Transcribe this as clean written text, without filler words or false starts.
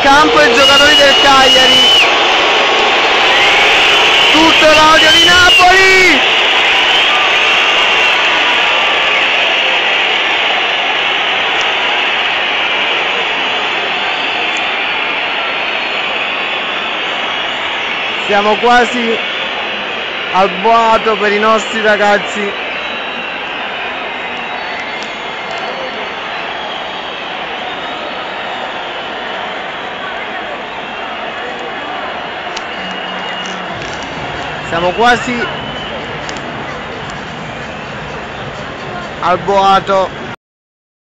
campo i giocatori del Cagliari. Tutto l'odio di Napoli. Siamo quasi al boato per i nostri ragazzi. Siamo quasi al boato.